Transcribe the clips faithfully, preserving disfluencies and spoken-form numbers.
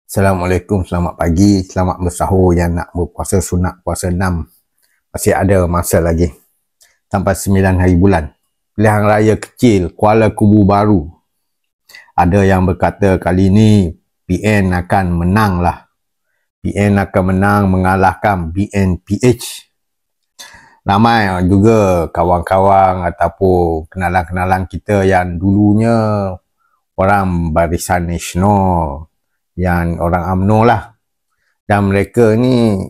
Assalamualaikum, selamat pagi, selamat bersahur yang nak berpuasa sunat puasa enam. Masih ada masa lagi sampai sembilan hari bulan. Pilihan raya kecil Kuala Kubu Baru. Ada yang berkata kali ini P N akan menang lah. P N akan menang mengalahkan B N P H. Ramai juga kawan-kawan ataupun kenalan-kenalan kita yang dulunya orang Barisan Nasional, yang orang UMNO lah, dan mereka ni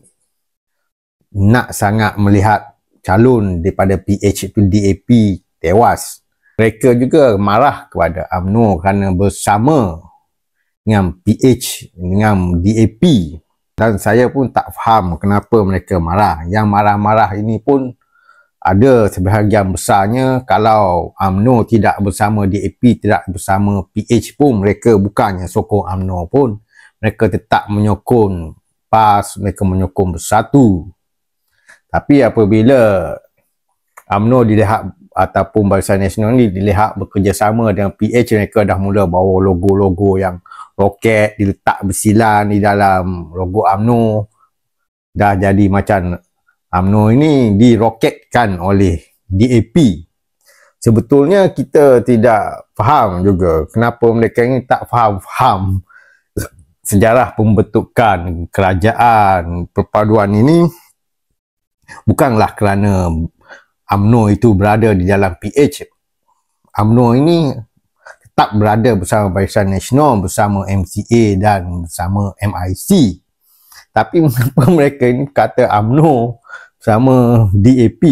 nak sangat melihat calon daripada P H itu D A P tewas. Mereka juga marah kepada UMNO kerana bersama dengan P H, dengan D A P, dan saya pun tak faham kenapa mereka marah. Yang marah-marah ini pun ada sebahagian besarnya kalau UMNO tidak bersama D A P, tidak bersama P H pun, mereka bukannya sokong UMNO pun, mereka tetap menyokong P A S, mereka menyokong Bersatu. Tapi apabila UMNO dilihat ataupun Barisan Nasional ni dilihat bekerjasama dengan P H, mereka dah mula bawa logo-logo yang roket diletak bersilan di dalam logo UMNO. Dah jadi macam UMNO ini diroketkan oleh D A P. Sebetulnya kita tidak faham juga kenapa mereka ini tak faham-faham sejarah pembentukan kerajaan perpaduan ini. Bukanlah kerana UMNO itu berada di dalam P H. UMNO ini tetap berada bersama Barisan Nasional, bersama M C A dan bersama M I C. Tapi mengapa mereka ini kata UMNO sama D A P?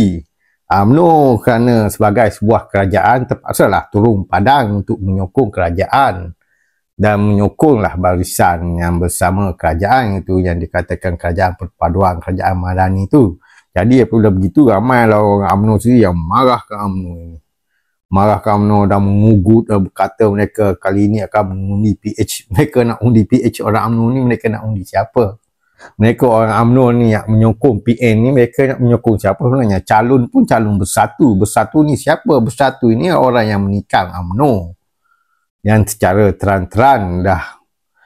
UMNO kerana sebagai sebuah kerajaan terpaksalah turun padang untuk menyokong kerajaan dan menyokonglah barisan yang bersama kerajaan itu, yang dikatakan kerajaan perpaduan, kerajaan madani itu. Jadi apabila begitu, ramailah orang UMNO sendiri yang marah ke UMNO ini. Marah ke UMNO dan mengugut dan berkata mereka kali ini akan mengundi P H. Mereka nak undi P H. Orang UMNO ni mereka nak undi siapa? Mereka orang UMNO ni yang menyokong P N ni, mereka nak menyokong siapa sebenarnya? Calon pun calon Bersatu. Bersatu ni siapa? Bersatu ini orang yang menikam UMNO, yang secara terang-terang dah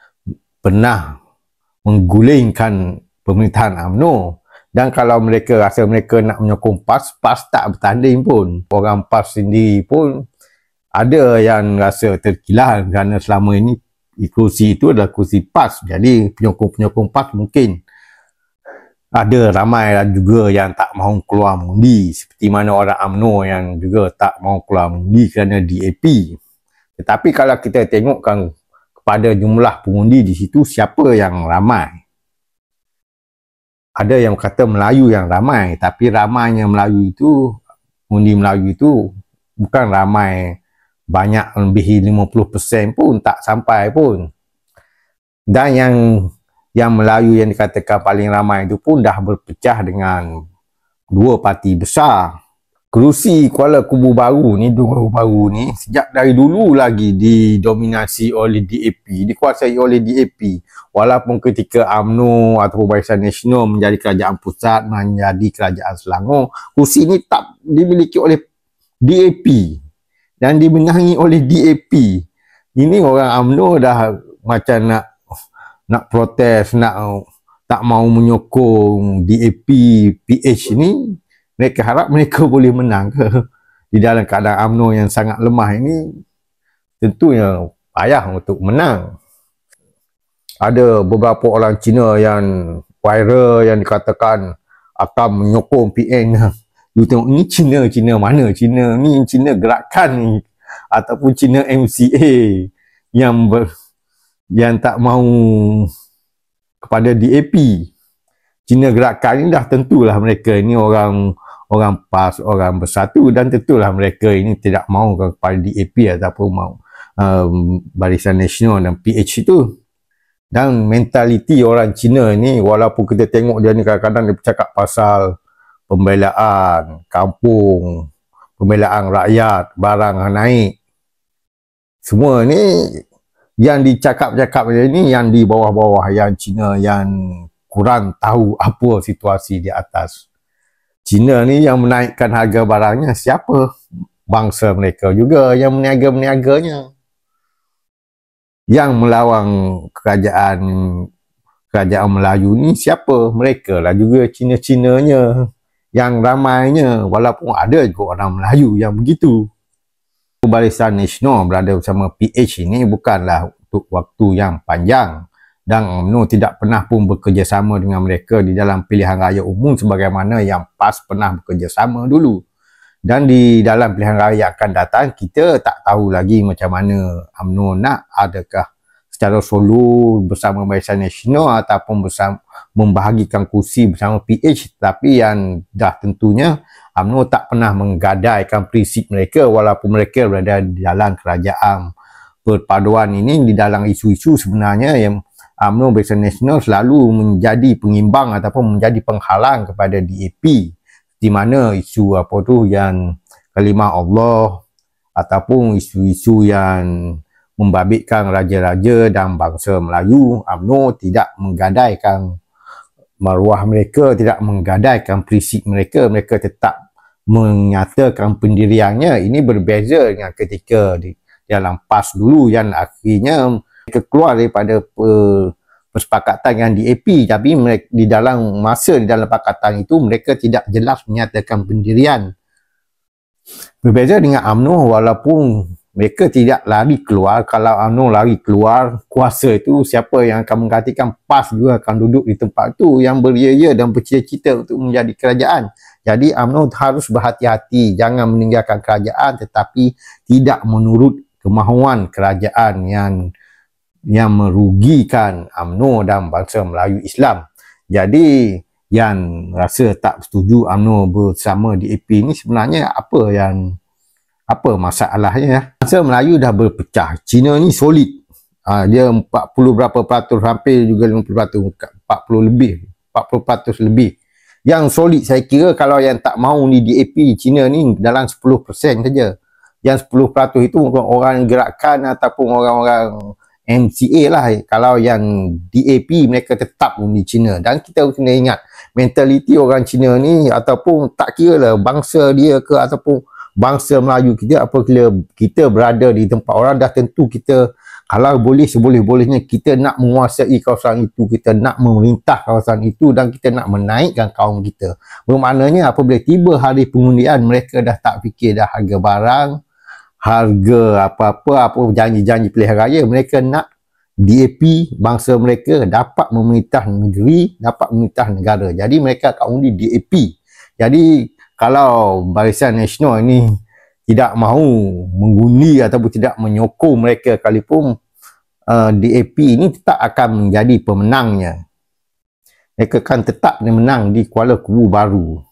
pernah menggulingkan pemerintahan UMNO. Dan kalau mereka rasa mereka nak menyokong P A S, P A S tak bertanding pun. Orang P A S sendiri pun ada yang rasa terkilan kerana selama ini kursi itu adalah kursi P A S. Jadi penyokong-penyokong P A S mungkin ada ramai juga yang tak mahu keluar mengundi, seperti mana orang UMNO yang juga tak mahu keluar mengundi kerana D A P. Tetapi kalau kita tengokkan kepada jumlah pengundi di situ, siapa yang ramai? Ada yang kata Melayu yang ramai, tapi ramainya Melayu itu, pengundi Melayu itu bukan ramai banyak, lebih lima puluh peratus pun tak sampai pun. Dan yang yang Melayu yang dikatakan paling ramai itu pun dah berpecah dengan dua parti besar. Kerusi Kuala Kubu Baru ni, dua Kubu Baru ni sejak dari dulu lagi didominasi oleh D A P, dikuasai oleh D A P. Walaupun ketika UMNO atau Barisan Nasional menjadi kerajaan pusat, menjadi kerajaan Selangor, kerusi ni tak dimiliki oleh D A P dan dimenangi oleh D A P. Ini orang UMNO dah macam nak nak protes, nak tak mau menyokong D A P, P H ni. Mereka harap mereka boleh menang ke? Di dalam keadaan UMNO yang sangat lemah ini, tentunya payah untuk menang. Ada beberapa orang Cina yang viral yang dikatakan akan menyokong P N. You tengok ni Cina, Cina mana? Cina ni Cina gerakan ni, ataupun Cina M C A yang ber, yang tak mahu kepada D A P. Cina gerakan ni dah tentulah mereka ni orang orang P A S, orang Bersatu, dan tentulah mereka ini tidak mahu kepada D A P ataupun mahu um, Barisan Nasional dan P H itu. Dan mentaliti orang Cina ni, walaupun kita tengok dia ni kadang-kadang dia bercakap pasal pembelaan kampung, pembelaan rakyat, barang naik, semua ni yang dicakap-cakap dia ni yang di bawah-bawah, yang Cina yang kurang tahu apa situasi di atas. Cina ni yang menaikkan harga barangnya siapa? Bangsa mereka juga yang meniaga-meniaganya. Yang melawang kerajaan kerajaan Melayu ni siapa? Mereka lah juga Cina-Cinanya yang ramainya, walaupun ada juga orang Melayu yang begitu. Barisan Nasional berada bersama P H ini bukanlah untuk waktu yang panjang, dan UMNO tidak pernah pun bekerjasama dengan mereka di dalam pilihan raya umum sebagaimana yang P A S pernah bekerjasama dulu. Dan di dalam pilihan raya yang akan datang, kita tak tahu lagi macam mana UMNO nak, adakah secara solo bersama Barisan Nasional ataupun bersama membahagikan kursi bersama P H. Tapi yang dah tentunya UMNO tak pernah menggadaikan prinsip mereka walaupun mereka berada di dalam kerajaan perpaduan ini. Di dalam isu-isu sebenarnya yang UMNO Barisan Nasional selalu menjadi pengimbang ataupun menjadi penghalang kepada D A P, di mana isu apa tu yang kalimah Allah ataupun isu-isu yang membabitkan raja-raja dan bangsa Melayu, UMNO tidak menggadaikan maruah mereka, tidak menggadaikan prinsip mereka. Mereka tetap menyatakan pendiriannya. Ini berbeza dengan ketika di dalam P A S dulu yang akhirnya mereka keluar daripada persepakatan yang D A P, tapi mereka, di dalam masa di dalam pakatan itu mereka tidak jelas menyatakan pendirian. Berbeza dengan UMNO, walaupun mereka tidak lari keluar. Kalau UMNO lari keluar kuasa itu, siapa yang akan menggantikan? P A S juga akan duduk di tempat itu yang beria-ia dan bercita-cita untuk menjadi kerajaan. Jadi UMNO harus berhati-hati, jangan meninggalkan kerajaan tetapi tidak menurut kemahuan kerajaan yang yang merugikan UMNO dan bangsa Melayu Islam. Jadi yang rasa tak setuju UMNO bersama D A P ni sebenarnya apa yang apa masalahnya? Bangsa Melayu dah berpecah. Cina ni solid. Ha, dia empat puluh berapa peratus, hampir juga lima puluh peratus, empat puluh lebih, empat puluh peratus lebih. Yang solid saya kira kalau yang tak mahu ni D A P Cina ni dalam sepuluh peratus saja. Yang sepuluh peratus itu orang gerakan ataupun orang-orang M C A lah. Kalau yang D A P mereka tetap di Cina. Dan kita kena ingat mentaliti orang Cina ni, ataupun tak kira lah bangsa dia ke ataupun bangsa Melayu kita, apabila kita berada di tempat orang, dah tentu kita kalau boleh seboleh-bolehnya kita nak menguasai kawasan itu, kita nak memerintah kawasan itu dan kita nak menaikkan kaum kita. Bermaknanya apabila tiba hari pengundian, mereka dah tak fikir dah harga barang, harga apa-apa, apa janji-janji pilihan raya. Mereka nak D A P bangsa mereka dapat memerintah negeri, dapat memerintah negara. Jadi mereka akan undi D A P. Jadi kalau Barisan Nasional ini tidak mahu mengundi ataupun tidak menyokong mereka sekalipun, uh, D A P ini tetap akan menjadi pemenangnya. Mereka akan tetap menang di Kuala Kubu Baru.